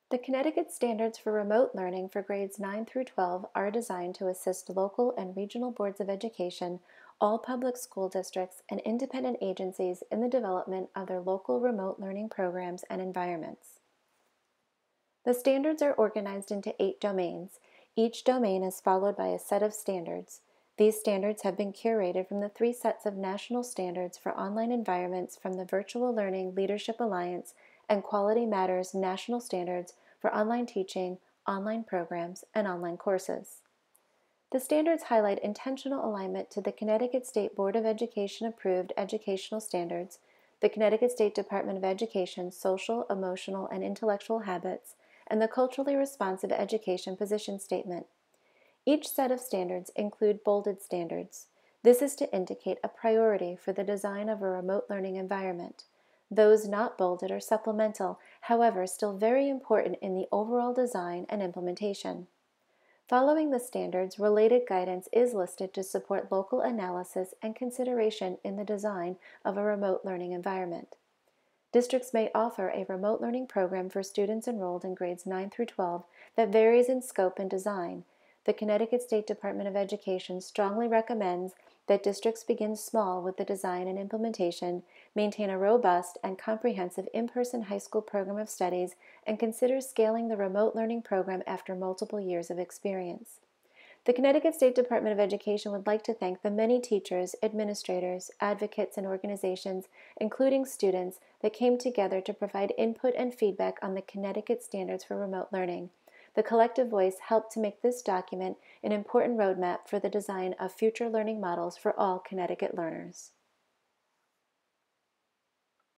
The Connecticut Standards for Remote Learning for grades 9 through 12 are designed to assist local and regional boards of education, all public school districts, and independent agencies in the development of their local remote learning programs and environments. The standards are organized into 8 domains. Each domain is followed by a set of standards. These standards have been curated from the 3 sets of national standards for online environments from the Virtual Learning Leadership Alliance and Quality Matters national standards for online teaching, online programs, and online courses. The standards highlight intentional alignment to the Connecticut State Board of Education approved educational standards, the Connecticut State Department of Education's social, emotional, and intellectual habits, and the Culturally Responsive Education Position Statement. Each set of standards include bolded standards. This is to indicate a priority for the design of a remote learning environment. Those not bolded are supplemental, however, still very important in the overall design and implementation. Following the standards, related guidance is listed to support local analysis and consideration in the design of a remote learning environment. Districts may offer a remote learning program for students enrolled in grades 9 through 12 that varies in scope and design. The Connecticut State Department of Education strongly recommends that districts begin small with the design and implementation, maintain a robust and comprehensive in-person high school program of studies, and consider scaling the remote learning program after multiple years of experience. The Connecticut State Department of Education would like to thank the many teachers, administrators, advocates, and organizations, including students, that came together to provide input and feedback on the Connecticut Standards for Remote Learning. The collective voice helped to make this document an important roadmap for the design of future learning models for all Connecticut learners.